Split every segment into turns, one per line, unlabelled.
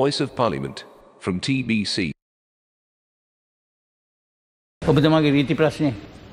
Voice of Parliament from TBC.
ඔබතුමාගේ රීති ප්‍රශ්නේ.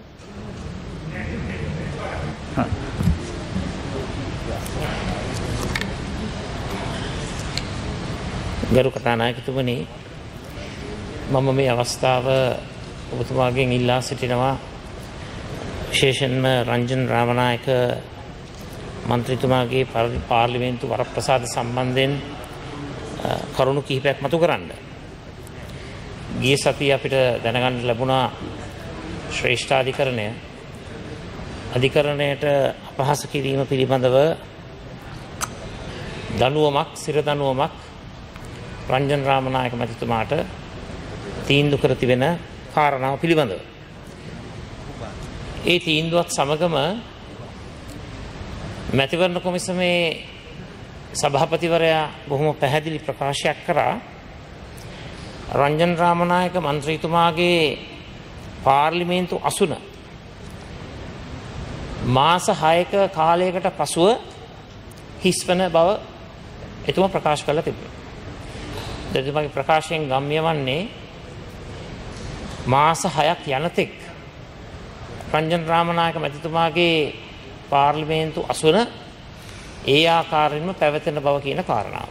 ගරු කතානායකතුමනි, මම මේ අවස්ථාව ඔබතුමාගෙන් ඉල්ලා සිටිනවා විශේෂයෙන්ම රංජන් රාමනායක මන්ත්‍රීතුමාගේ පාර්ලිමේන්තු වරප්‍රසාද සම්බන්ධයෙන් කරුණු කිහිපයක් මතු කරන්න. ගිය සතිය අපිට දැනගන්න ලැබුණා ශ්‍රේෂ්ඨාධිකරණය අධිකරණයට අපහාස කිරීම පිළිබඳව දනුවමක්, සිර දනුවමක් රංජන් රාමනායක මැතිතුමාට තීන්දුව කර තිබෙන කාරණාව පිළිබඳව. ඒ තීන්දුවත් සමගම මැතිවරණ කොමිසමේ සභාපතිවරයා බොහොම පැහැදිලි ප්‍රකාශයක් කරා රංජන් රාමනායක මන්ත්‍රීතුමාගේ පාර්ලිමේන්තු අසුන මාස 6ක කාලයකට පසුව හිස්වන බව එතුමා ප්‍රකාශ කළා තිබුණා. එතුමාගේ ප්‍රකාශයෙන් ගම්ම්‍ය වන්නේ මාස 6ක් යනතෙක් රංජන් රාමනායක මැතිතුමාගේ පාර්ලිමේන්තු අසුන ඒ ආකාරයෙන්ම පැවතෙන බව කියන කාරණාව.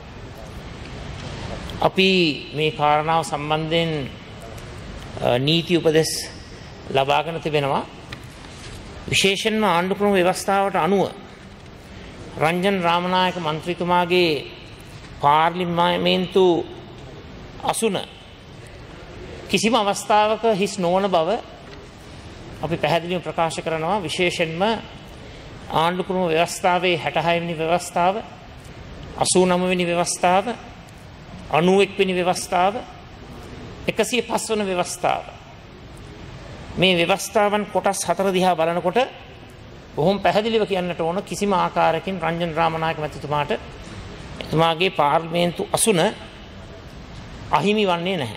අපි මේ කාරණාව සම්බන්ධයෙන් නීති උපදෙස් ලබාගෙන තිබෙනවා. විශේෂයෙන්ම ආණ්ඩුක්‍රම ව්‍යවස්ථාවට අනුව රංජන් රාමනායක මන්ත්‍රීතුමාගේ පාර්ලිමේන්තු අසුන කිසිම අවස්ථාවක හිස් නොවන බව අපි පැහැදිලිව ප්‍රකාශ කරනවා. විශේෂයෙන්ම ආණ්ඩුක්‍රම ව්‍යවස්ථාවේ 66 වෙනි ව්‍යවස්ථාව, 89 වෙනි ව්‍යවස්ථාව, 91 වෙනි ව්‍යවස්ථාව, 105 වන ව්‍යවස්ථාව. මේ ව්‍යවස්ථාවන් කොටස් 4 දිහා බලනකොට බොහොම පැහැදිලිව කියන්නට ඕන කිසිම ආකාරයකින් රංජන් රාමනායක මැතිතුමාට එතුමාගේ පාර්ලිමේන්තු අසුන අහිමි වන්නේ නැහැ.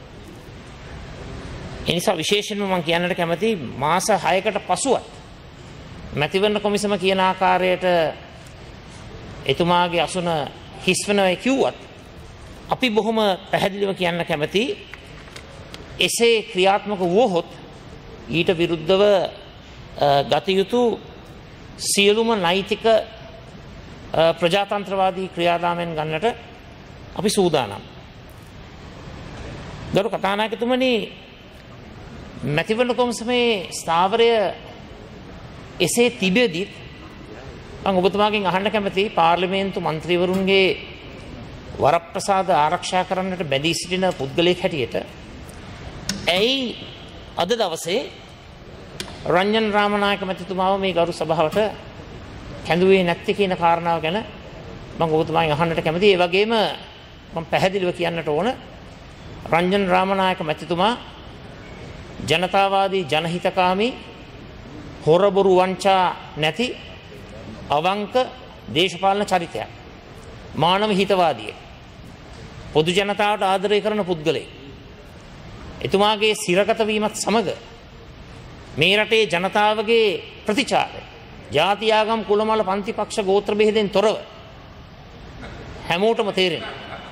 ඒ නිසා විශේෂයෙන්ම මම කියන්නට කැමති මාස 6කට පසුවත් මැතිවරණ කොමිසම කියන ආකාරයට එතුමාගේ අසුන හිස් වෙනවා කිව්වත් අපි බොහොම පැහැදිලිව කියන්න කැමති එසේ ක්‍රියාත්මක වුවහොත් ඊට විරුද්ධව ගත යුතු සියලුම නෛතික ප්‍රජාතන්ත්‍රවාදී ක්‍රියාදාමයන් ගන්නට අපි සූදානම්. ගරු කතානායකතුමනි, මැතිවරණ කොමිසමේ ස්ථාවරය එසේ තිබෙද්දී මම ඔබතුමාගෙන් අහන්න කැමති පාර්ලිමේන්තු මන්ත්‍රීවරුන්ගේ වරප්‍රසාද ආරක්ෂා කරන්නට බැඳී සිටින පුද්ගලයෙක් හැටියට ඇයි අද දවසේ රංජන් රාමනායක මැතිතුමාව මේ ගරු සභාවට කැඳුවේ නැත්තේ කියන කාරණාව ගැන මම ඔබතුමාගෙන් අහන්නට කැමතියි. ඒ වගේම මම පැහැදිලිව කියන්නට ඕන රංජන් රාමනායක මැතිතුමා ජනතාවාදී ජනහිතකාමී හොරබොරු වංචා නැති අවංක දේශපාලන චරිතයක්. මානව හිතවාදිය. පොදු ජනතාවට ආදරය කරන පුද්ගලයෙක්. එතුමාගේ සිරගත වීමත් සමග මේ රටේ ජනතාවගේ ප්‍රතිචාරය ජාති ආගම් කුලමල පන්ති පක්ෂ ගෝත්‍ර බෙහෙදෙන් තොරව හැමෝටම තේරෙනවා.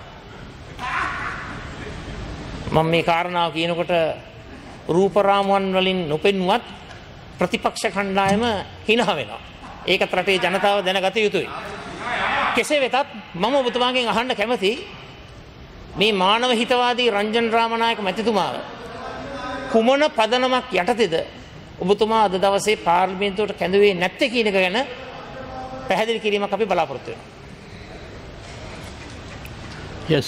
මම මේ කාරණාව කියනකොට රූපරාමුවන් වලින් නොපෙන්වත් ප්‍රතිපක්ෂ කණ්ඩායම හිනා වෙනවා. ඒකත් රටේ ජනතාව දැනගත යුතුයි. කෙසේ වෙතත් මම ඔබතුමාගෙන් අහන්න කැමති මේ මානව හිතවාදී රංජන් රාමනායක මැතිතුමාව කුමන පදනමක් යටතේද ඔබතුමා අද දවසේ පාර්ලිමේන්තුවට කැඳුවේ නැත්තේ කියන එක ගැන පැහැදිලි කිරීමක් අපි බලාපොරොත්තු වෙනවා.
Yes.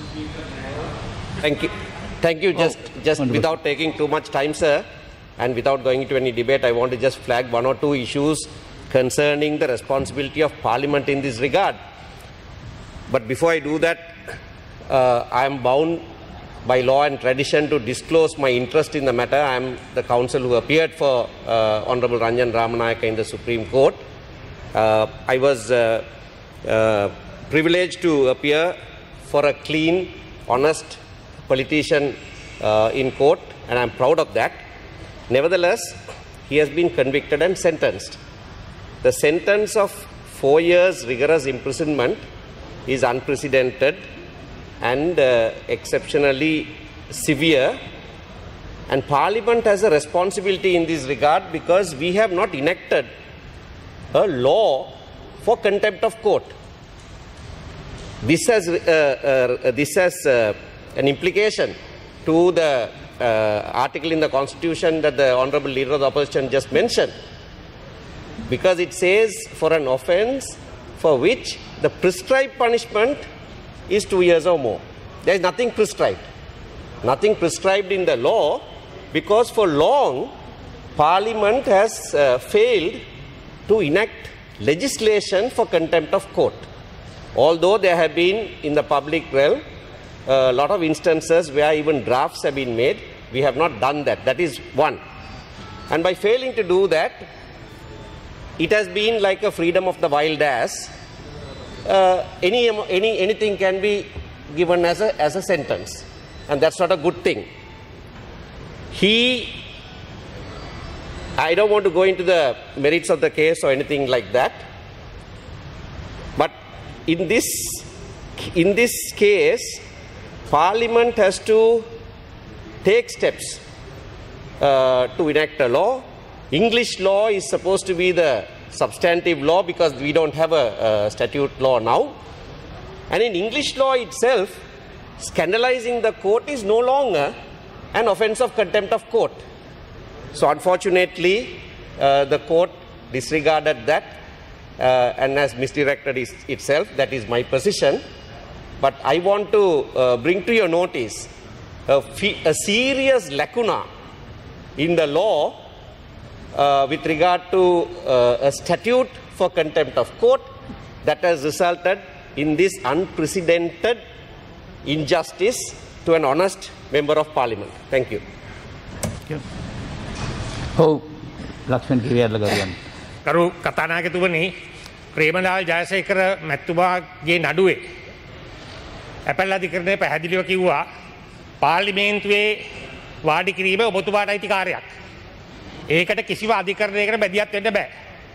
Thank you. Just without taking too much time, sir, and without going into any debate, I want to just flag one or two issues concerning the responsibility of Parliament in this regard. But before I do that, I am bound by law and tradition to disclose my interest in the matter. I am the counsel who appeared for Honorable Ranjan Ramanayaka in the Supreme Court. I was privileged to appear for a clean, honest politician in court, and I am proud of that. Nevertheless, he has been convicted and sentenced. The sentence of 4 years rigorous imprisonment is unprecedented and exceptionally severe. And Parliament has a responsibility in this regard because we have not enacted a law for contempt of court. This has an implication to the article in the Constitution that the Honourable Leader of the Opposition just mentioned, because it says for an offence for which the prescribed punishment is 2 years or more. There is nothing prescribed. Nothing prescribed in the law, because for long Parliament has failed to enact legislation for contempt of court. Although there have been in the public realm a lot of instances where even drafts have been made, we have not done that. That is one. And by failing to do that, it has been like a freedom of the wild ass. Anything can be given as a sentence, and that's not a good thing. I don't want to go into the merits of the case or anything like that, but in this case, Parliament has to take steps to enact a law. English law is supposed to be the substantive law because we don't have a statute law now. And in English law itself, scandalizing the court is no longer an offence of contempt of court. So unfortunately, the court disregarded that and has misdirected itself. That is my position. But I want to bring to your notice a serious lacuna in the law with regard to a statute for contempt of court that has resulted in this unprecedented injustice to an honest member of Parliament. Thank you.
Oh, Lakshman Kiriyadlagaruwan.
කරු කතානායකතුමනි, ප්‍රේමලාල් ජයසේකර මැතිතුමාගේ නඩුවේ ඇපැල් අධිකරණය පැහැදිලිව කිව්වා පාර්ලිමේන්තුවේ වාඩි කිරීම ඔබතුමාට අයිතිකාරයක්. ඒකට කිසිම අධිකරණයකට බැදියත් වෙන්න බෑ.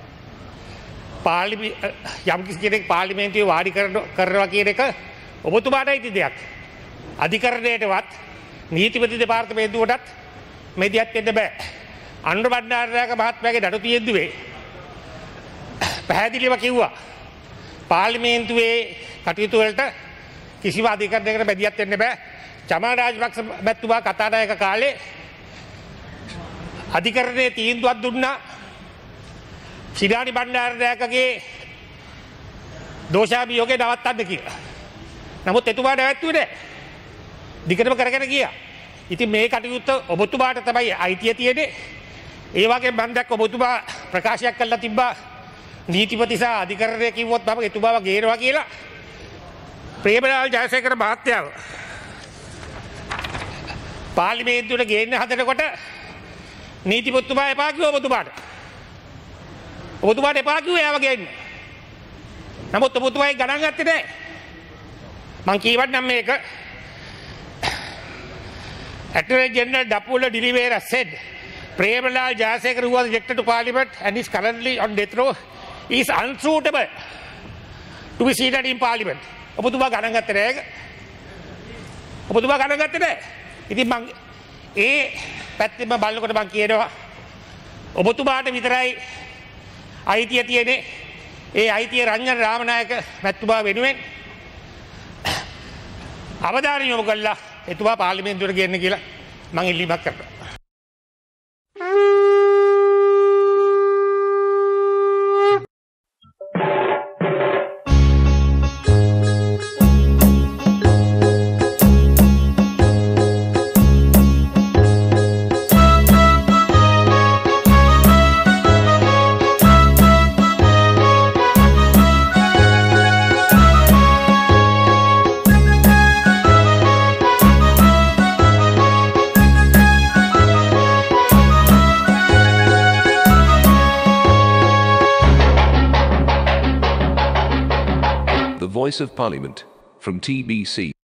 යම් කිසි කෙනෙක් පාර්ලිමේන්තුවේ වාඩි කරනවා කියන එක ඔබතුමාට අයිති දෙයක්. අධිකරණයටවත් නීතිපති දෙපාර්තමේන්තුවටත් මෙදියත් වෙන්න බෑ. අනුර බණ්ඩාරනායක මහත්මයාගේ නඩු තියෙද්දුවේ පැහැදිලිව කිව්වා පාර්ලිමේන්තුවේ කටයුතු වලට කිසිම අධිකරණයකට බැදියත් වෙන්න බෑ. චමල් රාජපක්ෂ මැතිතුමා කතානායක කාලේ අධිකරණයේ තීන්දුවක් දුන්නා ශිරාණි බණ්ඩාරනායකගේ දෝෂාභියෝගය නවත්තන්න කියලා. නමුත් එතුමා නැවැත්තුවේ නැහැ. දිගටම කරගෙන ගියා. ඉතින් මේ කටයුත්ත ඔබතුමාට තමයි අයිතිය තියෙන්නේ. ඒ වගේ මම දැක්ක ඔබතුමා ප්‍රකාශයක් කළා තිබ්බා නීතිපති සහ අධිකරණය කිව්වොත් මම එතුමාව ගේනවා කියලා. ප්‍රේමලාල් ජයසේකර මහත්තයාව පාර්ලිමේන්තුවට ගේන්න හදනකොට නීතිපතිතුමා එපා කිව්වා ඔබතුමාට. ඔබතුමාට එපා කිව්වා එයාව ගේන්න. නමුත් ඔබතුමා ඒක ගණන් ගත්තේ නැහැ. මං කියවන්නම් මේක. Attorney General Dapula De Oliveira said Premalal Jayasekara, who was elected to Parliament and is currently on death row, is unsuitable to be seated in Parliament. ඔබතුමා ගණන් ගත්තේ නැහැ ඒක. ඔබතුමා ගණන් ගත්තේ නැහැ. ඉතින් මං ඒ පැත්තෙම බලනකොට මං කියනවා ඔබතුමාට විතරයි අයිතිය තියෙන්නේ. ඒ අයිතිය රංජන රාමනායක මැතිතුමා වෙනුවෙන් අවධානය යොමු කළා එතුමා පාර්ලිමේන්තුවට ගෙන්න කියලා මං ඉල්ලීමක් කරනවා.
The Voice of Parliament, from TBC.